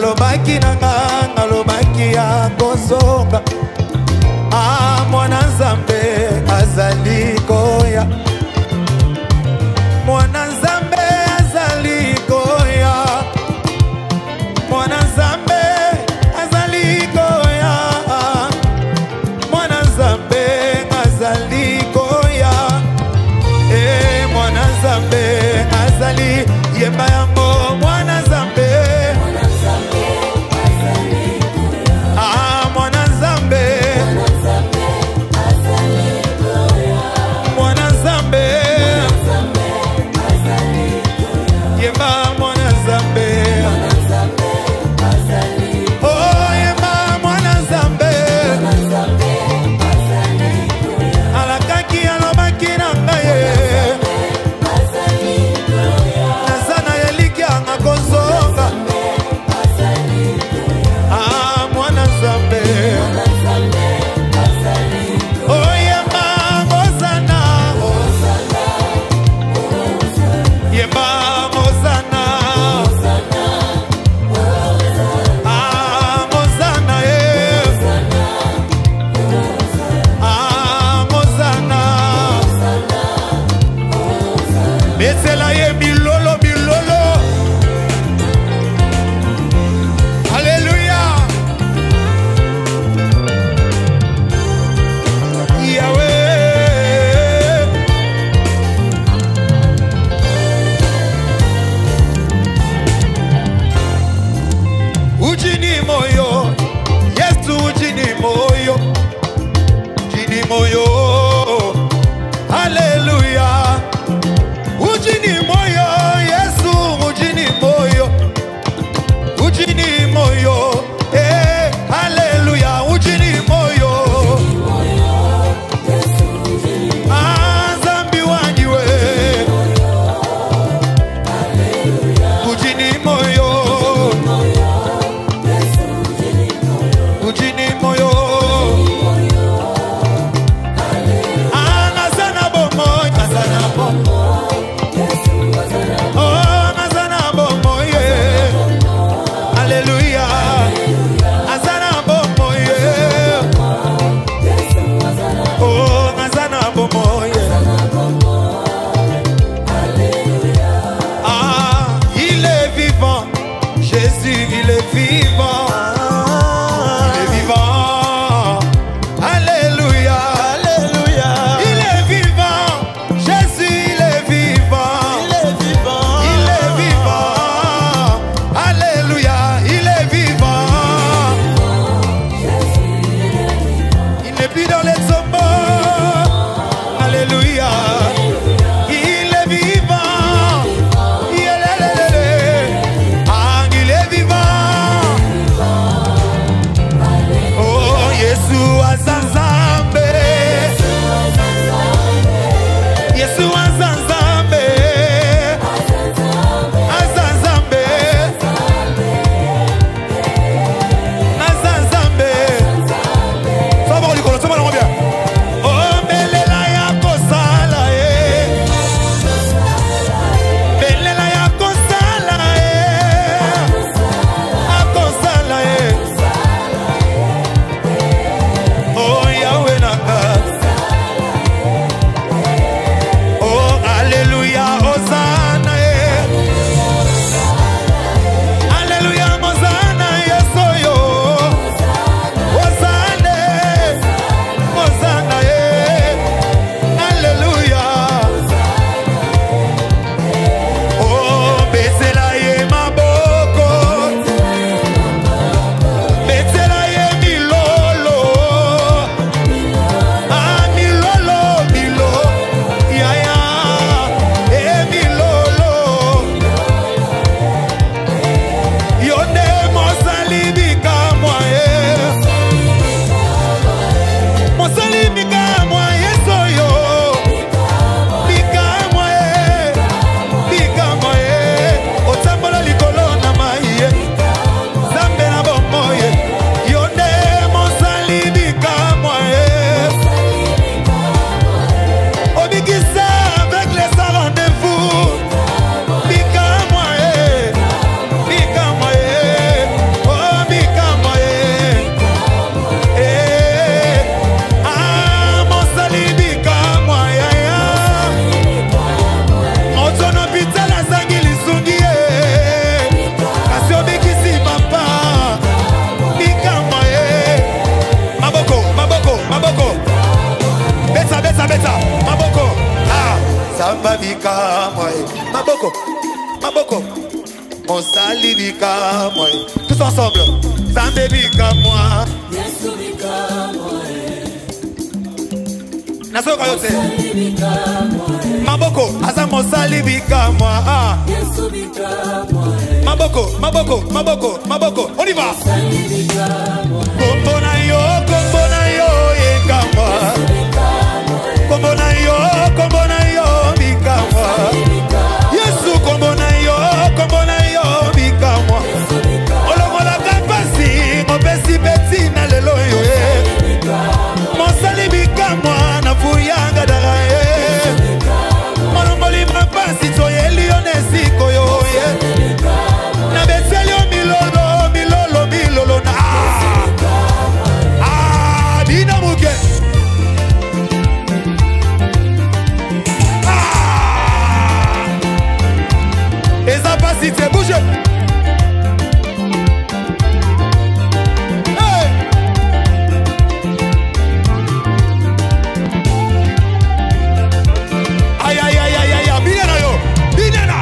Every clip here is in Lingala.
alobaki nanga alobaki ya kozonga mwana Nzambe azali koya mwana Nzambe azali koya mwana Nzambe azali koya mwana Nzambe azali koya mwana Nzambe azali yemba yango mwana Nzambe mwana Nzambe Maboko, Maboko. Mosali bika moi. Tous ensemble. Zambé bika moi. Yesu bika moi. Naso kayote. Mosali bika moi. Maboko, asa mosali bika moi. Ah. Yesu bika moi. Maboko, Maboko, Maboko, Maboko. On y va. Mosali bika moi. Kombo na yo yeka moi. Kombo na yo bika moi. Yesu kombo na yo bika moi. Olomola kapasi, mopesi beti na lelo yo. Mosali bika moi na fuyanga dara ye. Molomoli mapasi toye lionesi koyo ye. Na betelio milolo na. Ah, dina muke. Eza pasi te bouge. Hey. Aïe aïe aïe aïe aïe, binena yo, binena.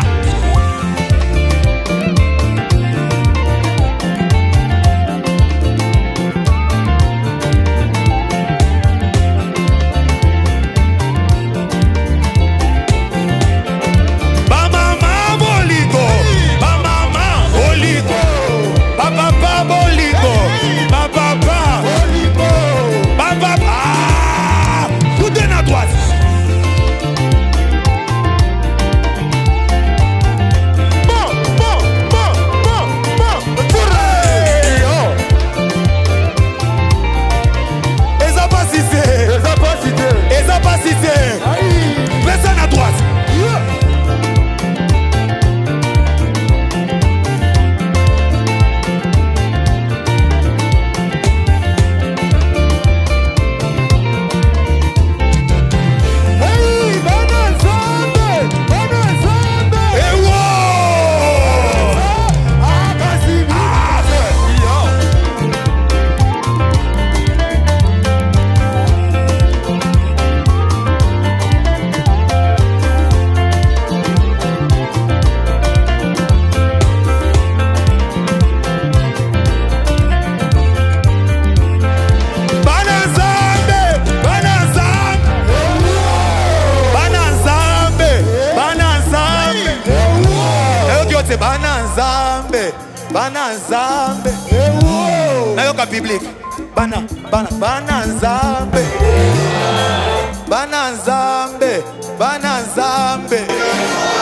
Bana Nzambe. Nayoka public. Bana Nzambe. Bana Nzambe. Bana Nzambe.